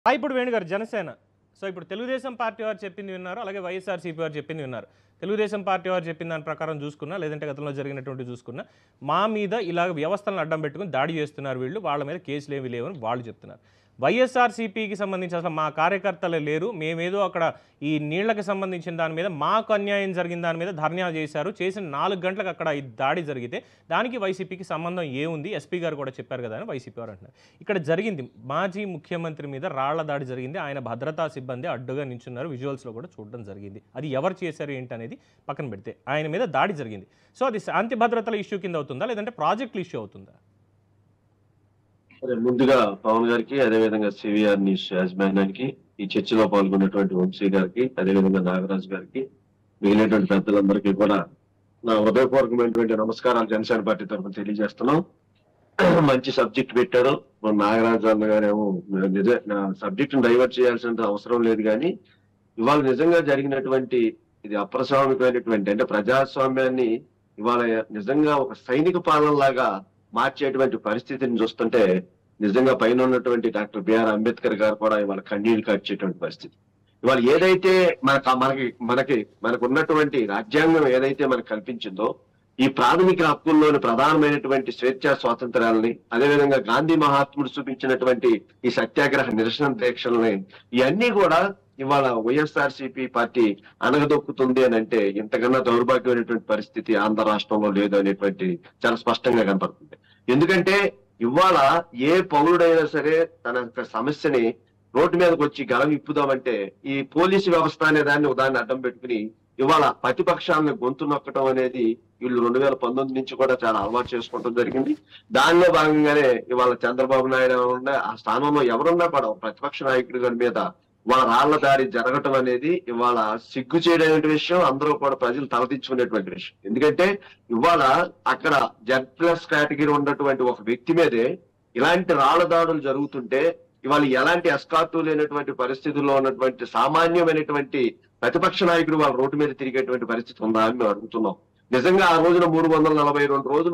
ఇప్పుడు వేణుగారు జనసేన సో ఇప్పుడు తెలుగుదేశం పార్టీ వారు చెప్పింది విన్నారు, అలాగే వైఎస్ఆర్సీపీ వారు చెప్పింది విన్నారు. తెలుగుదేశం పార్టీ వారు చెప్పిన దాని ప్రకారం చూసుకున్నా, లేదంటే గతంలో జరిగినటువంటి చూసుకున్నా, మా మీద ఇలాగ వ్యవస్థలను అడ్డం పెట్టుకుని దాడి చేస్తున్నారు వీళ్ళు, వాళ్ళ మీద కేసులు ఏమి లేవని వాళ్ళు చెప్తున్నారు. వైఎస్ఆర్సీపీకి సంబంధించి అసలు మా కార్యకర్తలే లేరు, మేమేదో అక్కడ ఈ నీళ్లకు సంబంధించిన దాని మీద మాకు అన్యాయం జరిగిన దాని మీద ధర్నా చేశారు, చేసిన 4 గంటలకు అక్కడ ఈ దాడి జరిగితే దానికి వైసీపీకి సంబంధం ఏముంది, ఎస్పీ గారు కూడా చెప్పారు కదా అని వైసీపీ వారు అంటున్నారు. ఇక్కడ జరిగింది మాజీ ముఖ్యమంత్రి మీద రాళ్ల దాడి జరిగింది, ఆయన భద్రతా సిబ్బంది అడ్డుగా నించున్నారు, విజువల్స్లో కూడా చూడడం జరిగింది. అది ఎవరు చేశారు ఏంటి అనేది పక్కన పెడితే ఆయన మీద దాడి జరిగింది. సో అది శాంతి భద్రతల ఇష్యూ కింద అవుతుందా, లేదంటే ప్రాజెక్టుల ఇష్యూ అవుతుందా? ముందుగా పవన్ గారికి, అదేవిధంగా సివిఆర్ న్యూస్ యాజమాన్యానికి, ఈ చర్చలో పాల్గొన్నటువంటి వంశీ గారికి, అదేవిధంగా నాగరాజు గారికి, మిగిలినటువంటి పెద్దలందరికీ కూడా నా హృదయపూర్వకమైనటువంటి నమస్కారాలు జనసేన పార్టీ తరఫున తెలియజేస్తున్నాం. మంచి సబ్జెక్ట్ పెట్టారు. నాగరాజు అన్న గారేమో సబ్జెక్ట్ డైవర్ట్ చేయాల్సిన అవసరం లేదు, కానీ ఇవాళ నిజంగా జరిగినటువంటి ఇది అప్రస్వామికమైనటువంటి అంటే ప్రజాస్వామ్యాన్ని ఇవాళ నిజంగా ఒక సైనిక పాలనలాగా మార్చేటువంటి పరిస్థితిని చూస్తుంటే నిజంగా పైన ఉన్నటువంటి డాక్టర్ బిఆర్ అంబేద్కర్ గారు కూడా ఇవాళ కన్నీళ్లు కార్చేటువంటి పరిస్థితి. ఇవాళ ఏదైతే మనకు ఉన్నటువంటి రాజ్యాంగం ఏదైతే మనకు కల్పించిందో ఈ ప్రాథమిక హక్కుల్లోని ప్రధానమైనటువంటి స్వేచ్ఛా స్వాతంత్రాలని, అదేవిధంగా గాంధీ మహాత్ముడు చూపించినటువంటి ఈ సత్యాగ్రహ నిరసన దీక్షల్ని, ఇవన్నీ కూడా ఇవాళ వైఎస్ఆర్సీపీ పార్టీ అనగదొక్కుతుంది అని అంటే ఇంతకన్నా దౌర్భాగ్యమైనటువంటి పరిస్థితి ఆంధ్ర రాష్ట్రంలో లేదు అనేటువంటి చాలా స్పష్టంగా కనపడుతుంది. ఎందుకంటే ఇవాళ ఏ పౌరుడైనా సరే తన యొక్క సమస్యని రోడ్డు మీదకి వచ్చి గలం ఇప్పుదామంటే ఈ పోలీసు వ్యవస్థ అనే దాన్ని అడ్డం పెట్టుకుని ఇవాళ ప్రతిపక్షాలను గొంతు నొక్కడం అనేది వీళ్ళు 2019 నుంచి కూడా చాలా అలవాటు చేసుకోవడం జరిగింది. దానిలో భాగంగానే ఇవాళ చంద్రబాబు నాయుడు ఉండే ఆ స్థానంలో ఎవరున్నా కూడా ప్రతిపక్ష నాయకుడి గారి మీద వాళ్ళ రాళ్ల దాడి జరగటం అనేది ఇవాళ సిగ్గు చేయడం విషయం, అందరూ కూడా ప్రజలు తలదించుకునేటువంటి విషయం. ఎందుకంటే ఇవాళ అక్కడ Z+ కేటగిరీ ఉన్నటువంటి ఒక వ్యక్తి మీదే ఇలాంటి రాళ్ల దాడులు జరుగుతుంటే ఇవాళ ఎలాంటి ఎస్కార్టు లేనటువంటి పరిస్థితుల్లో ఉన్నటువంటి సామాన్యమైనటువంటి ప్రతిపక్ష నాయకుడు వాళ్ళ రోడ్డు మీద తిరిగేటువంటి పరిస్థితి ఉందా అని మేము అడుగుతున్నాం. నిజంగా ఆ రోజున 342 రోజులు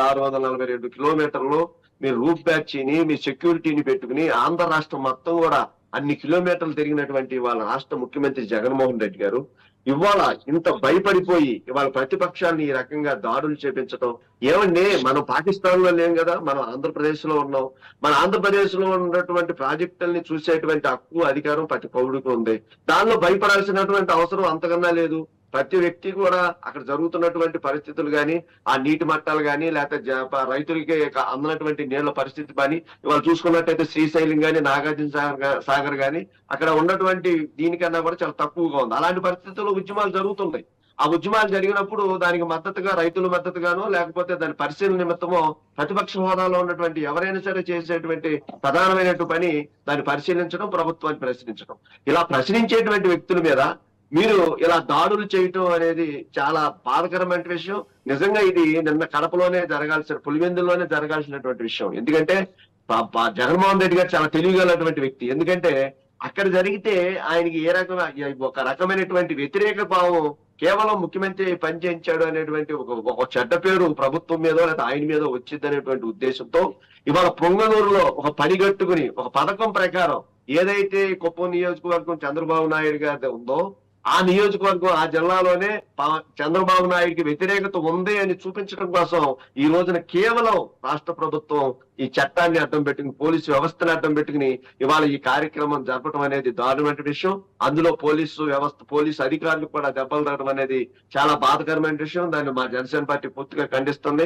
3642 కిలోమీటర్లు మీరు రూట్ బ్యాచ్ని మీ సెక్యూరిటీని పెట్టుకుని ఆంధ్ర రాష్ట్రం మొత్తం కూడా అన్ని కిలోమీటర్లు తిరిగినటువంటి వాళ్ళ రాష్ట్ర ముఖ్యమంత్రి జగన్మోహన్ రెడ్డి గారు ఇవాళ ఇంత భయపడిపోయి ఇవాళ ప్రతిపక్షాన్ని ఈ రకంగా దాడులు చేపించడం ఏమండి, మనం పాకిస్తాన్ లో లేం కదా, మనం ఆంధ్రప్రదేశ్ లో ఉన్నాం. మన ఆంధ్రప్రదేశ్ లో ఉన్నటువంటి ప్రాజెక్టుల్ని చూసేటువంటి హక్కు, అధికారం ప్రతి పౌరుడికి ఉంది. దానిలో భయపడాల్సినటువంటి అవసరం అంతకన్నా లేదు. ప్రతి వ్యక్తి కూడా అక్కడ జరుగుతున్నటువంటి పరిస్థితులు కానీ, ఆ నీటి మట్టాలు కానీ, లేకపోతే రైతులకి అందనటువంటి నీళ్ల పరిస్థితి కానీ ఇవాళ చూసుకున్నట్టయితే శ్రీశైలం కానీ, నాగార్జున సాగర్ కానీ అక్కడ ఉన్నటువంటి దీనికన్నా కూడా చాలా తక్కువగా ఉంది. అలాంటి పరిస్థితుల్లో ఉద్యమాలు జరుగుతున్నాయి. ఆ ఉద్యమాలు జరిగినప్పుడు దానికి మద్దతుగా రైతుల మద్దతుగానో లేకపోతే దాని పరిశీలన నిమిత్తమో ప్రతిపక్ష హోదాలో ఉన్నటువంటి ఎవరైనా సరే చేసేటువంటి ప్రధానమైనటువంటి పని దాన్ని పరిశీలించడం, ప్రభుత్వాన్ని ప్రశ్నించడం. ఇలా ప్రశ్నించేటువంటి వ్యక్తుల మీద మీరు ఇలా దాడులు చేయటం అనేది చాలా బాధకరమైన విషయం. నిజంగా ఇది నిన్న కడపలోనే పులివెందుల్లోనే జరగాల్సినటువంటి విషయం. ఎందుకంటే జగన్మోహన్ రెడ్డి గారు చాలా తెలివిగలటువంటి వ్యక్తి. ఎందుకంటే అక్కడ జరిగితే ఆయనకి ఏ రకమైన ఒక రకమైనటువంటి వ్యతిరేక భావం కేవలం ముఖ్యమంత్రి పనిచేయించాడు అనేటువంటి ఒక చెడ్డ పేరు ప్రభుత్వం మీదో లేదా ఆయన మీదో వచ్చింది అనేటువంటి ఉద్దేశంతో ఇవాళ పొంగనూరులో ఒక పనిగట్టుకుని ఒక పథకం ప్రకారం ఏదైతే కుప్పం నియోజకవర్గం చంద్రబాబు నాయుడు గారి ఉందో ఆ నియోజకవర్గం ఆ జిల్లాలోనే చంద్రబాబు నాయుడికి వ్యతిరేకత ఉంది అని చూపించడం కోసం ఈ రోజున కేవలం రాష్ట్ర ప్రభుత్వం ఈ చట్టాన్ని అడ్డం పెట్టుకుని, పోలీసు వ్యవస్థను అడ్డం పెట్టుకుని ఇవాళ ఈ కార్యక్రమం జరపడం అనేది దారుణమైన విషయం. అందులో పోలీసు అధికారులు కూడా దెబ్బలు తగ్గడం అనేది చాలా బాధకరమైన విషయం. దాన్ని మా జనసేన పార్టీ పూర్తిగా ఖండిస్తుంది.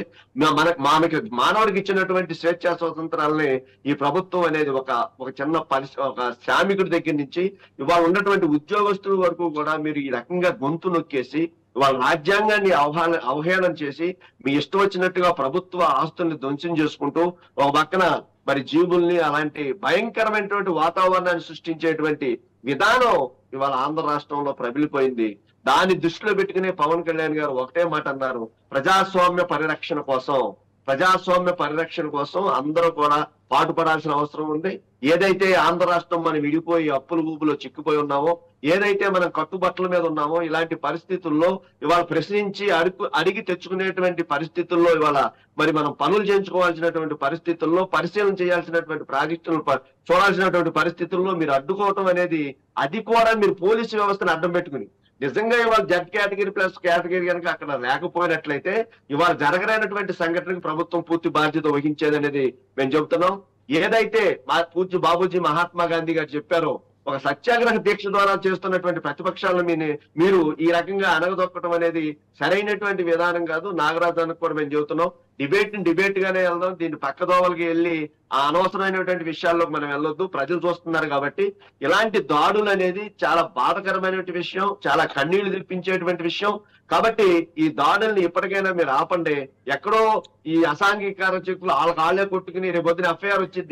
మానవుడికి ఇచ్చినటువంటి స్వేచ్ఛా స్వాతంత్రాలని ఈ ప్రభుత్వం అనేది ఒక చిన్న ఒక శ్రామికుడి దగ్గర నుంచి ఇవాళ ఉన్నటువంటి ఉద్యోగస్తుల వరకు కూడా మీరు ఈ రకంగా గొంతు నొక్కేసి వాళ్ళ రాజ్యాంగాన్ని అవహేళన చేసి మీ ఇష్టం వచ్చినట్టుగా ప్రభుత్వ ఆస్తుల్ని ధ్వంసం చేసుకుంటూ ఒక పక్కన మరి జీవుల్ని అలాంటి భయంకరమైనటువంటి వాతావరణాన్ని సృష్టించేటువంటి విధానం ఇవాళ ఆంధ్ర రాష్ట్రంలో ప్రబలిపోయింది. దాన్ని దృష్టిలో పెట్టుకునే పవన్ కళ్యాణ్ గారు ఒకటే మాట అన్నారు, ప్రజాస్వామ్య పరిరక్షణ కోసం అందరూ కూడా పాటుపడాల్సిన అవసరం ఉంది. ఏదైతే ఆంధ్ర రాష్ట్రం మనం విడిపోయి అప్పుల ఊబులో చిక్కుపోయి ఉన్నామో, ఏదైతే మనం కట్టుబట్టల మీద ఉన్నామో, ఇలాంటి పరిస్థితుల్లో ఇవాళ ప్రశ్నించి అడిగి తెచ్చుకునేటువంటి పరిస్థితుల్లో ఇవాళ మరి మనం పనులు చేయించుకోవాల్సినటువంటి పరిస్థితుల్లో, పరిశీలన చేయాల్సినటువంటి ప్రాజెక్టులు చూడాల్సినటువంటి పరిస్థితుల్లో మీరు అడ్డుకోవటం అనేది, అది కూడా మీరు పోలీసు వ్యవస్థను అడ్డం పెట్టుకుని నిజంగా ఇవాళ జెడ్ కేటగిరీ ప్లస్ కేటగిరీ కనుక అక్కడ లేకపోయినట్లయితే ఇవాళ జరగలేనటువంటి సంఘటనకు ప్రభుత్వం పూర్తి బాధ్యత వహించేది అనేది మేము చెబుతున్నాం. ఏదైతే మా పూజ్య బాబూజీ మహాత్మా గాంధీ గారు చెప్పారో, ఒక సత్యాగ్రహ దీక్ష ద్వారా చేస్తున్నటువంటి ప్రతిపక్షాలను మీరు ఈ రకంగా అనగదొక్కడం అనేది సరైనటువంటి విధానం కాదు. నాగరాజానికి కూడా మేము చెబుతున్నాం, డిబేట్ గానే వెళ్దాం, దీన్ని పక్కదోవలకి వెళ్ళి ఆ అనవసరమైనటువంటి విషయాల్లోకి మనం వెళ్ళొద్దు. ప్రజలు చూస్తున్నారు కాబట్టి ఇలాంటి దాడులు అనేది చాలా బాధకరమైనటువంటి విషయం, చాలా కన్నీళ్లు తెప్పించేటువంటి విషయం. కాబట్టి ఈ దాడుల్ని ఇప్పటికైనా మీరు ఆపండి. ఎక్కడో ఈ అసాంఘిక చెక్కులు వాళ్ళే కొట్టుకుని రేపు పొద్దున ఎఫ్ఐఆర్ వచ్చింది,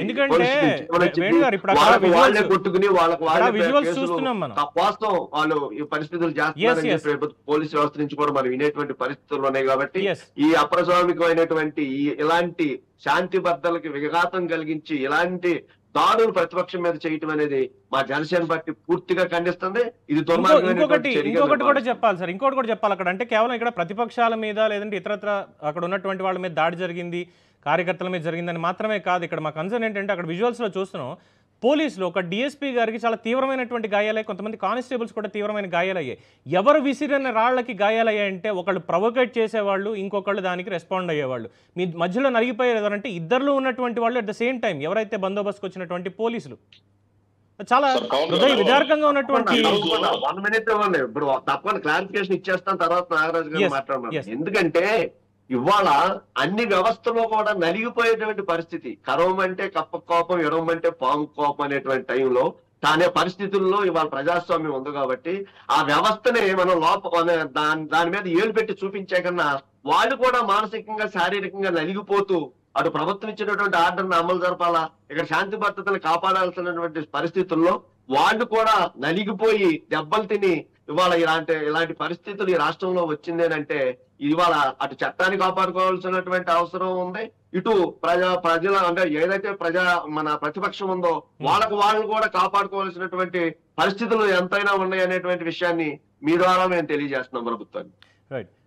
వాళ్ళే కొట్టుకుని వాళ్ళకి వాస్తవం వాళ్ళు ఈ పరిస్థితులు చేస్తున్నారని చెప్పి రేపు పోలీసు వ్యవస్థ నుంచి కూడా మనం వినేటువంటి పరిస్థితులు ఉన్నాయి. కాబట్టి ఈ అప్రజామికమైనటువంటి ఇలాంటి శాంతి భద్రతలకు విఘాతం కలిగించి ఇలాంటి దాడులు ప్రతిపక్షం మీద చేయటం అనేది మా జనసేన పార్టీ పూర్తిగా ఖండిస్తుంది. ఇది ఇంకొకటి కూడా చెప్పాలి సార్, ఇంకోటి కూడా చెప్పాలి. అక్కడ అంటే కేవలం ఇక్కడ ప్రతిపక్షాల మీద లేదంటే ఇతరత్ర అక్కడ ఉన్నటువంటి వాళ్ళ మీద దాడి జరిగింది, కార్యకర్తల మీద జరిగిందని మాత్రమే కాదు. ఇక్కడ మా కన్సర్న్ ఏంటంటే అక్కడ విజువల్స్ లో చూస్తున్నాం, పోలీసులు ఒక డిఎస్పీ గారికి చాలా తీవ్రమైనటువంటి గాయాలయ్యాయి, కొంతమంది కానిస్టేబుల్స్ కూడా తీవ్రమైన గాయాలయ్యాయి. ఎవరు విసిరిన రాళ్లకి గాయాలయ్యాయంటే ఒకళ్ళు ప్రొవోకేట్ చేసేవాళ్ళు, ఇంకొకళ్ళు దానికి రెస్పాండ్ అయ్యేవాళ్ళు. మీ మధ్యలో నలిగిపోయారు ఎవరంటే ఇద్దరులో ఉన్నటువంటి వాళ్ళు అట్ ద సేమ్ టైం ఎవరైతే బందోబస్తుకు వచ్చినటువంటి పోలీసులు. చాలా హృదయ విదారకంగా ఉన్నటువంటి ఇప్పుడు తప్పని క్లారిఫికేషన్ ఇచ్చేస్తాను, తర్వాత నాగరాజు గారు మాట్లాడమన్నారు. ఎందుకంటే ఇవాళ అన్ని వ్యవస్థలో కూడా నలిగిపోయేటువంటి పరిస్థితి. కరవమంటే కప్ప కోపం, ఎరవమంటే పాము కోపం అనేటువంటి టైంలో తానే పరిస్థితుల్లో ఇవాళ ప్రజాస్వామ్యం ఉంది. కాబట్టి ఆ వ్యవస్థని మనం దాని మీద ఏలు పెట్టి చూపించే కన్నా వాళ్ళు కూడా మానసికంగా శారీరకంగా నలిగిపోతూ అటు ప్రభుత్వం ఇచ్చినటువంటి ఆర్డర్ని అమలు జరపాలా, ఇక్కడ శాంతి భద్రతలు కాపాడాల్సినటువంటి పరిస్థితుల్లో వాళ్ళు కూడా నలిగిపోయి దెబ్బలు తిని ఇవాళ ఇలాంటి పరిస్థితులు ఈ రాష్ట్రంలో వచ్చిందేనంటే ఇవాళ అటు చట్టాన్ని కాపాడుకోవాల్సినటువంటి అవసరం ఉంది, ఇటు ప్రజల అంటే ఏదైతే మన ప్రతిపక్షం ఉందో వాళ్ళు కూడా కాపాడుకోవాల్సినటువంటి పరిస్థితులు ఎంతైనా ఉన్నాయి అనేటువంటి విషయాన్ని మీ ద్వారా మేము తెలియజేస్తున్నాం ప్రభుత్వాన్ని. రైట్.